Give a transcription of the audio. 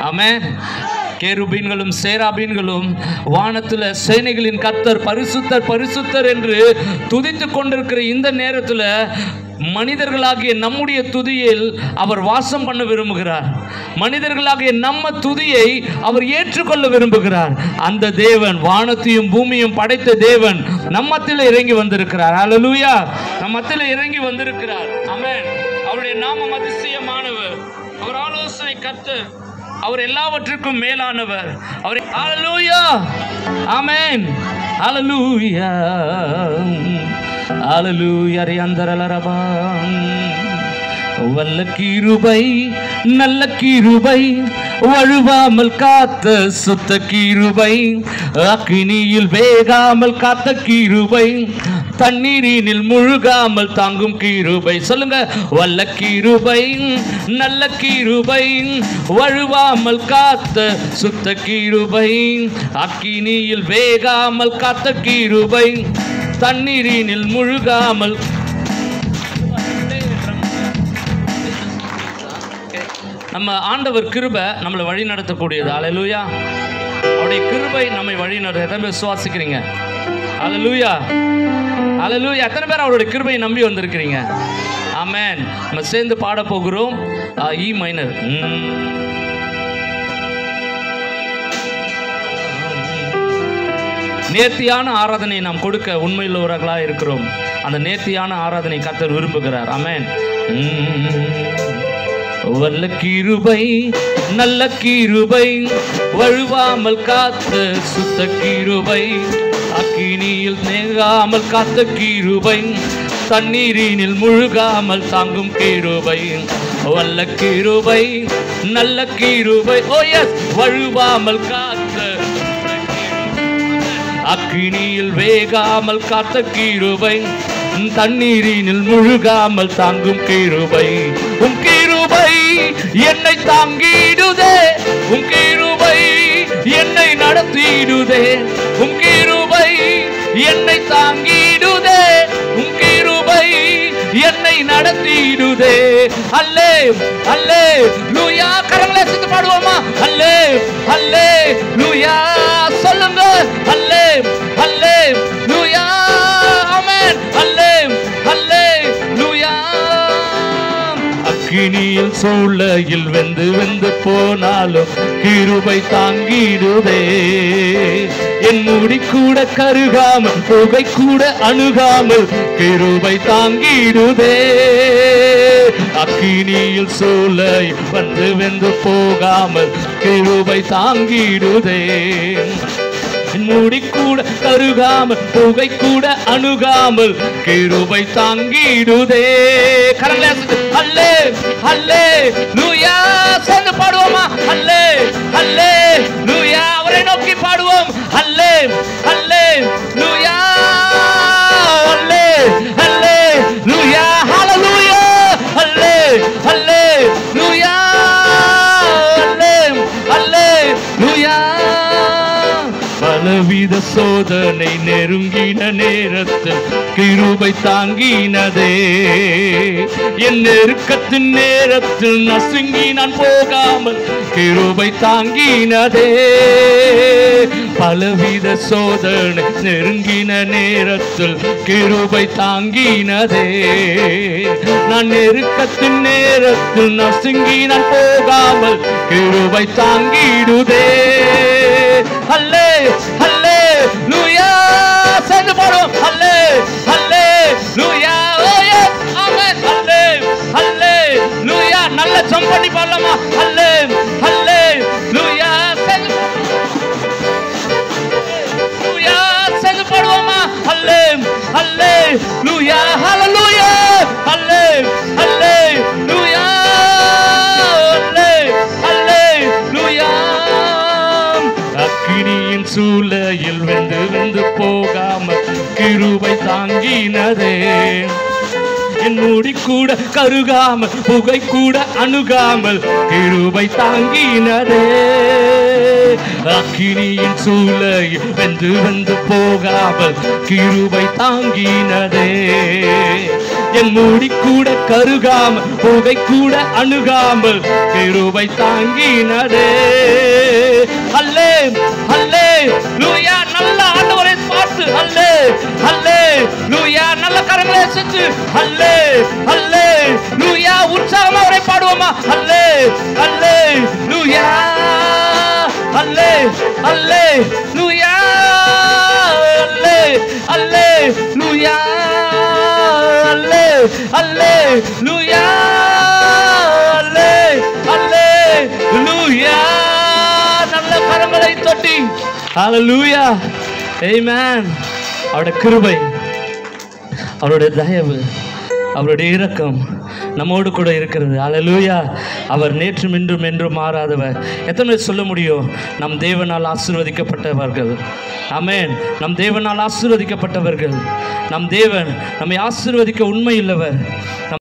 ஆமென். கேருபீன்களும் சேராபீன்களும் வானத்தில் சேனைகளின் கர்த்தர் பரிசுத்தர் பரிசுத்தர் என்று துதித்து கொண்டிருக்கிற இந்த நேரத்தில் மனிதர்களாகிய நம்முடைய துதியில் அவர் வாசம் பண்ண விரும்புகிறார். மனிதர்களாகிய நம்ம துதியை அவர் ஏற்றுக்கொள்ள விரும்புகிறார். அந்த தேவன், வானத்தையும் பூமியும் படைத்த தேவன் நம்மத்தில் இறங்கி வந்திருக்கிறார். அல்லேலூயா. நம்மத்தில் இறங்கி வந்திருக்கிறார். ஆமென். அவருடைய நாமம் அதிசயமானவர். அவர் ஆலோசனை கர்த்தர். அவர் எல்லாவற்றுக்கும் மேலானவர். அவர் அல்லேலூயா. ஆமென். அல்லேலூயா. அல்லேலூயா. ரியந்தரலரபா. வல்ல கிருபை நல்ல கிருபை வழுவாமல் காத்த சுத்த கிருபை அக்கினியில் வேகாமல் காத்த கிருபை தண்ணீரினில் முழுகாமல் தாங்கும் கிருபை. சொல்லுங்க. வல்ல கிருபை நல்ல கிருபை வழுவாமல் காத்த சுத்த கிருபை அக்கினியில் வேகாமல் காத்த கிருபை தண்ணீரினில் முழுகாமல். நம்ம ஆண்டவர் கிருபை நம்மளை வழி நடத்தக்கூடியது. அல்லேலூயா. அவருடைய கிருபை நம்மை வழி நடத்த. எத்தனை பேர் சுவாசிக்கிறீங்க? அல்லேலூயா. அல்லேலூயா. எத்தனை பேர் அவருடைய கிருபையை நம்பி வந்திருக்கிறீங்க? ஆமென். நம்ம சேர்ந்து பாட போகிறோம். E minor. நேர்த்தியான ஆராதனை நாம் கொடுக்க உண்மையுள்ளவர்களாக இருக்கிறோம். அந்த நேர்த்தியான ஆராதனை கர்த்தர் விரும்புகிறார். ஆமென். வல்ல கிருபை நல்ல கிருபை வழுவாமல் காத்த சுத்த கிருபை அக்கினியில் நேகாமல் காத்த கிருபை தண்ணீரினில் முழுகாமல் தாங்கும் கிருபை. வல்ல கிருபை நல்ல கிருபை வழுவாமல் காத்த அக்கினியில் வேகாமல் காத்த கிருபை தண்ணீரினில் முழுகாமல் தாங்கும் கிருபை. உம் கிருபை என்னை தாங்கிடுதே. உம் கிருபை என்னை நடத்திடுதே. உம் கிருபை என்னை தாங்கிடுதே. உம் கிருபை என்னை நடத்திடுதே. அல்லே அல்லே லூயா. கரங்களை சேர்த்து பாடுவோமா? அல்லே அல்லே லூயா. சொல்லுங்க. அல்லே அல்லே லூயா. ஆமென். அல்லே அல்லே லூயா. அக்கினியில் சூளையில் வெந்து வெந்து போனாலும் கிருபை தாங்கிடுதே. என் முடி கூட கருகாமல் புகை கூட அணுகாமல் கிருபை தாங்கிடுதே. அக்கினியில் சூளை வந்து வெந்து போகாமல் கிருபை தாங்கிடுதே. முடி கூட கருகாமல் புகை கூட அணுகாமல் கிருபை தாங்கிடுதே. கரங்களே அல்லே அல்லே லூயா. சேர்ந்து பாடுவோமா? அல்லே அல்லே லூயா. அவரை நோக்கி பாடுவோம். அல்லே அல்லே லூயா. அல்லே அல்லே லூயா. ஹல்லேலூயா. அல்லே அல்லே லூயா. அல்லே அல்லே லூயா. பலவித சோதனை நெருங்கின நேரத்தில் கிருபை தாங்கினதே. என் நெருக்கத்தின் நேரத்தில் நசுங்கி நான் போகாமல் கிருபை தாங்கினதே. பலவித சோதனை நெருங்கின நேரத்தில் கிருபை தாங்கினதே. நான் நெருக்கத்தின் நேரத்தில் நசுங்கி நான் போகாமல் கிருபை தாங்கிடுதே. அல்லே அல்லே லூயா. சேர்ந்து பாடுவோம். அல்லே அல்லே லூயா. ஆமென். அல்லே அல்லே லூயா. நல்ல ஜம்ப் பண்ணி பாடலாமா? அல்லே அல்லே லூயா. லூயா. சேர்ந்து பாடுவோமா? அல்லே அல்லே லூயா. ஹல்லேலூயா. அல்லே அல்லே லூயா. அல்லே அல்லே லூயா. அக்கினியின் சூளையில் வெந்து வெந்து போகாமல் கிருபை தாங்கினதே. என் முடி கூட கருகாமல் புகை கூட அணுகாமல் கிருபை தாங்கினதே. அக்கினியின் சூளை வெந்து வந்து போகாமல் கிருபை தாங்கினதே. என் மூடி கூட கருகாமல் புகை கூட அணுகாமல் கிருபை தாங்கினதே. அல்லே அல்லே லூயா. நல்ல ஆண்டவரை பார்த்து அல்லே அல்லே லூயா. நல்ல கரங்களை செஞ்சு அல்லே அல்லே லூயா. உற்சாகமா அவரை பாடுவோமா? அல்லே அல்லே லூயா. அல்லே அல்லே லூயா. அல்லே அல்லே லூயா. அல்லே அல்லே லூயா. அல்லே அல்லே லூயா. நல்ல கரங்களை தட்டி ஹல்லேலூயா. ஆமென். அவருடைய கிருபை, அவருடைய தயவு, அவருடைய இரக்கம் நம்மோடு கூட இருக்கிறது. ஹல்லேலூயா. அவர் நேற்றும் இன்றும் என்றும் மாறாதவர். எத்தனை சொல்ல முடியும்? நம் தேவனால் ஆசீர்வதிக்கப்பட்டவர்கள். ஆமென். நம் தேவனால் ஆசீர்வதிக்கப்பட்டவர்கள். நம் தேவன் நம்மை ஆசீர்வதிக்க உண்மை இல்லவர்.